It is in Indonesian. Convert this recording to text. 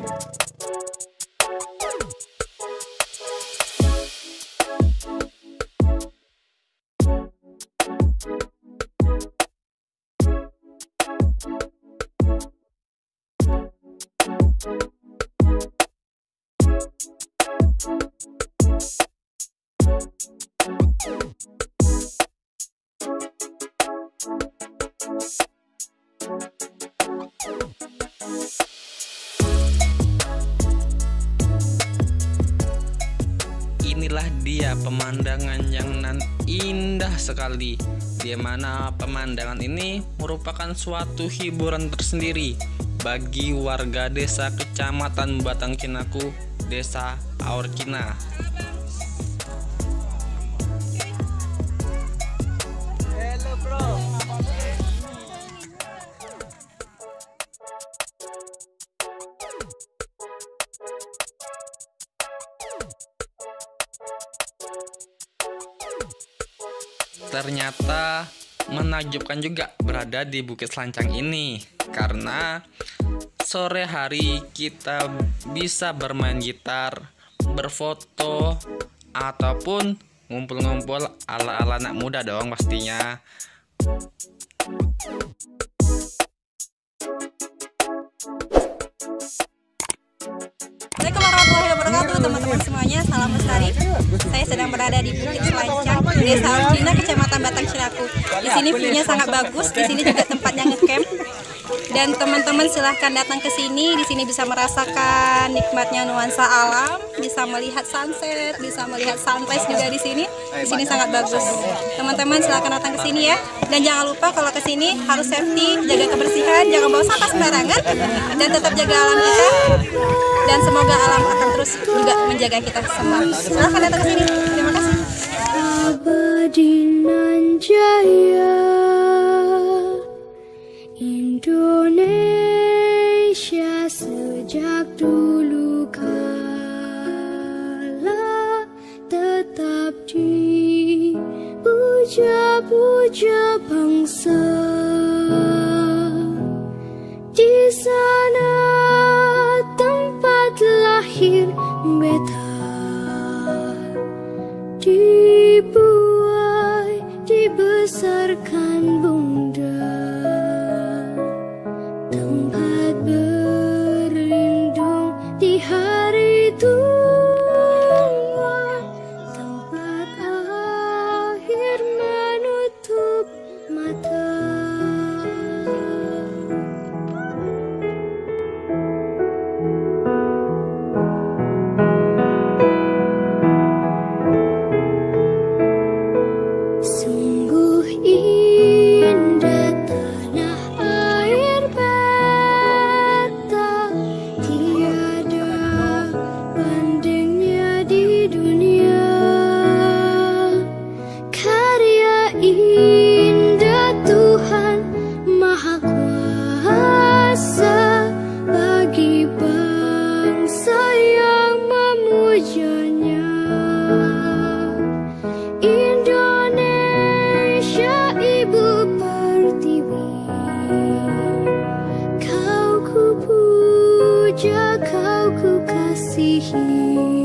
Inilah dia pemandangan yang indah sekali, di mana pemandangan ini merupakan suatu hiburan tersendiri bagi warga desa Kecamatan Batang Cinaku, Desa Aorcina. Hello bro. Ternyata menakjubkan juga berada di Bukit Selancang ini, karena sore hari kita bisa bermain gitar, berfoto, ataupun ngumpul-ngumpul ala-ala anak muda dong pastinya. Assalamualaikum warahmatullahi wabarakatuh, teman-teman semuanya. Salam lestari. Saya sedang berada di Bukit Selancang, Desa Aorcina, Kecamatan Batang Cinaku. Di sini view-nya sangat bagus. Di sini juga tempatnya ngecamp. Dan teman-teman silahkan datang ke sini. Di sini bisa merasakan nikmatnya nuansa alam, bisa melihat sunset, bisa melihat sunrise juga di sini. Di sini sangat bagus. Teman-teman silahkan datang ke sini ya. Dan jangan lupa kalau ke sini harus safety, jaga kebersihan, jangan bawa sampah sembarangan, dan tetap jaga alam kita. Dan semoga alam akan terus juga menjaga kita semua. Silahkan datang ke sini. Terima kasih. Abadinan Jaya Indonesia sejak dulu kala tetap dipuja-puja bangsa. Di sana tempat lahir beta, dibuai dibesarkan bunda, tempat berlindung di hari tua, tempat akhir menutup mata. Sungguh indah tanah air beta, tiada bandingnya di dunia. Karya indah Tuhan Maha Kuasa bagi bangsa yang memujanya. Indonesia Ibu Pertiwi, kau ku puja, kau ku kasihi.